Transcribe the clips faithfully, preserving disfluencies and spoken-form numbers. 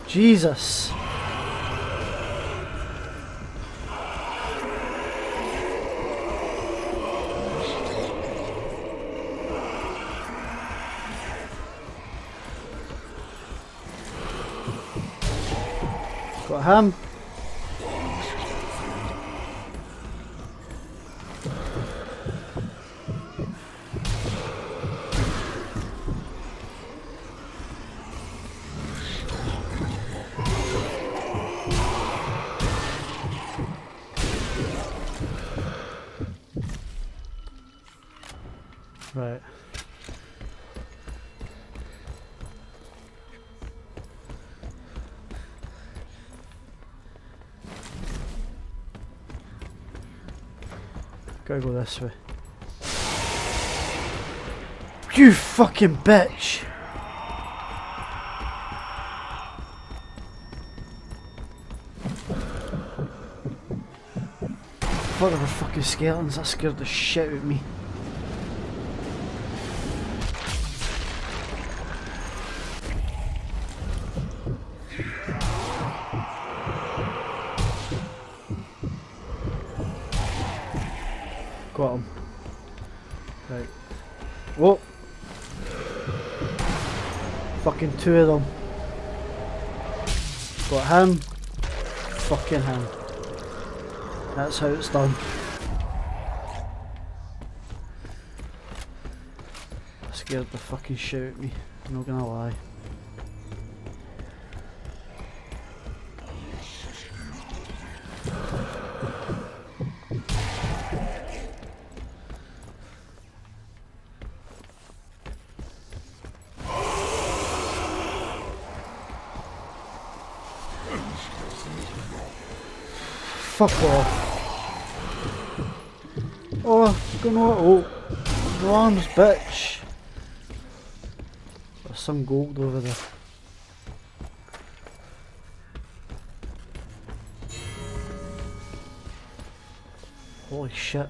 Jesus. Got him. Right. Gotta go this way. You fucking bitch! I thought there were fucking skeletons, that scared the shit out of me. Got him. Right. Whoa! Fucking two of them. Got him. Fucking him. That's how it's done. Scared the fucking shit out of me, I'm not gonna lie. Fuck off. Oh, go no, oh, no arms, bitch. There's some gold over there. Holy shit.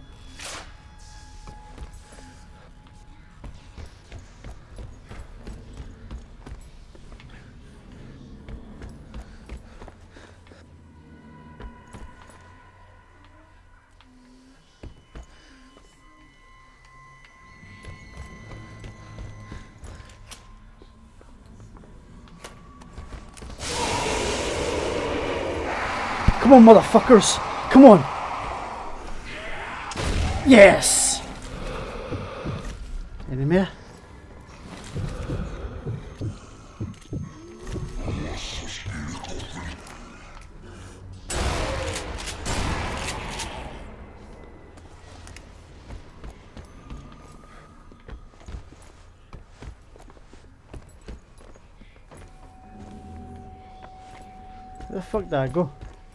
Come on, motherfuckers! Come on! Yes! Any more? Where the fuck did I go?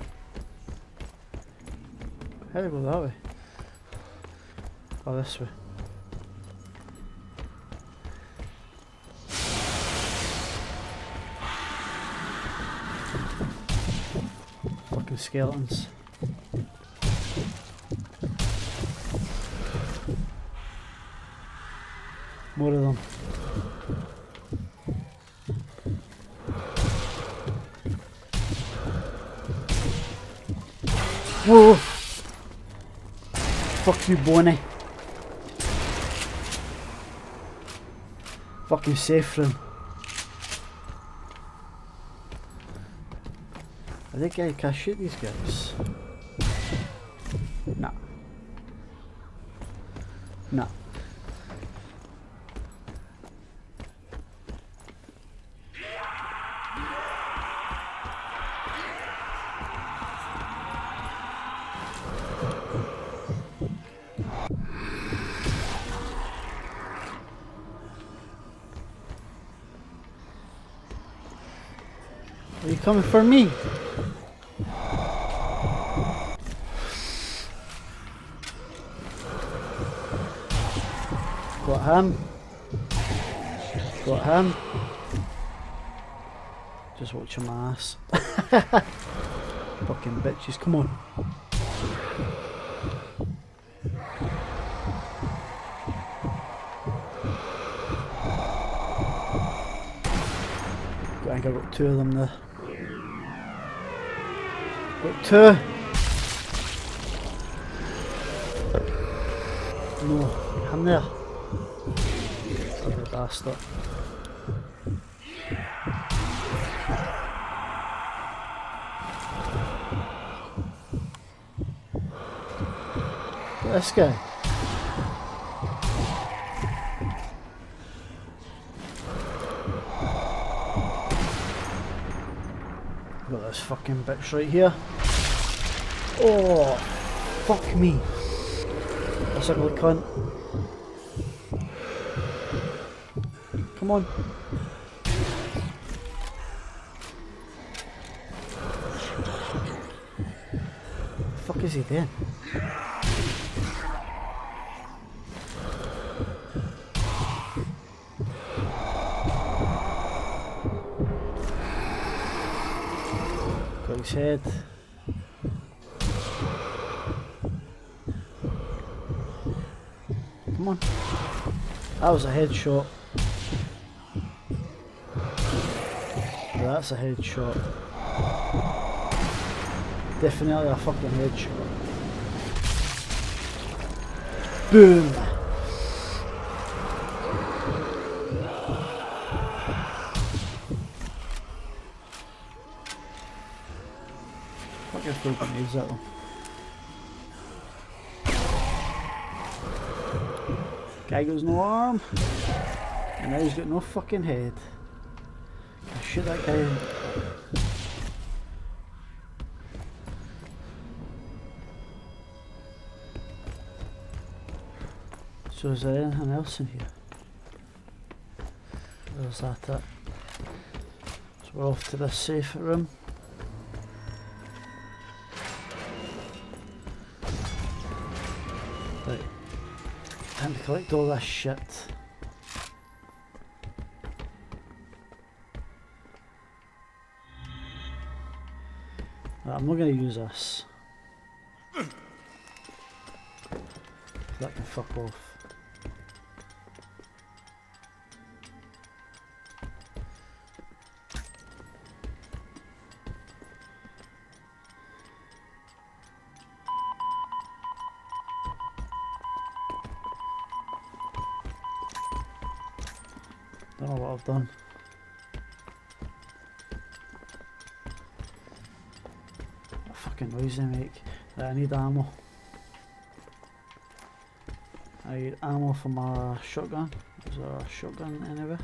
How do I go that way? Oh, this way. Fucking skeletons. More of them. Whoa! Fuck you, Bonnie. Fucking safe from. I think I can shoot these guys. Nah. Nah. Are you coming for me? Got him. Got him. Just watching my ass. Fucking bitches, come on. I think I got two of them there. Got two. No, I'm there. Ugly bastard. This guy. Got this fucking bitch right here. Oh, fuck me. This ugly cunt. Come on. The fuck is he doing? Got his head. Come on. That was a headshot. That's a headshot. Definitely a fucking headshot. Boom! Fuck if we can use that though. Guy goes no arm, and now he's got no fucking head. I'll shoot that guy. So is there anything else in here? Where's that at? So we're off to this safe room. Right. Time to collect all this shit. Right, I'm not going to use this. That can fuck off. Don't know what I've done. What fucking noise they make. Right, I need ammo. I need ammo for my shotgun. Is there a shotgun anywhere?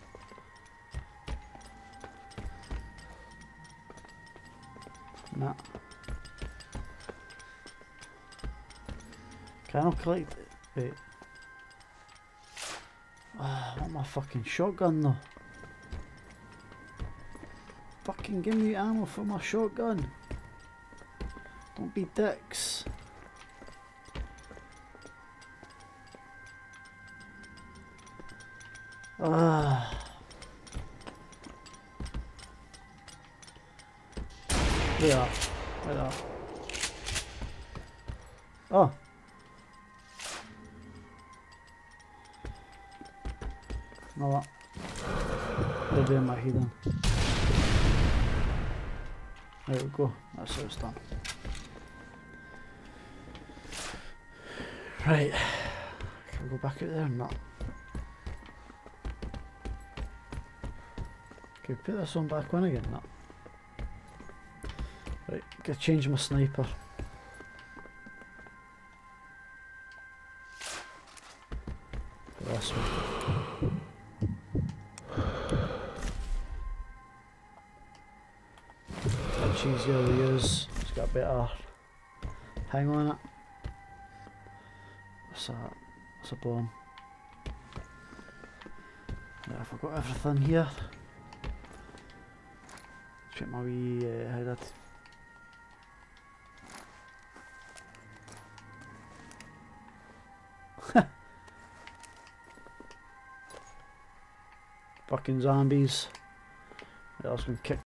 Nah. Can I collect it? Wait. Ah, I want my fucking shotgun though. Fucking give me ammo for my shotgun. Don't be dicks. Ah. There you are. There you are. Oh. You know what? They're doing my healing. There we go. That's how it's done. Right. Can we go back out there or not? Can we put this one back on again? No. Right, gotta change my sniper. This one. Much easier to use. It's got a better hang on it. What's that? What's a bomb? Yeah, I've got everything here. Check my wee uh, head. Fucking zombies. What else can kick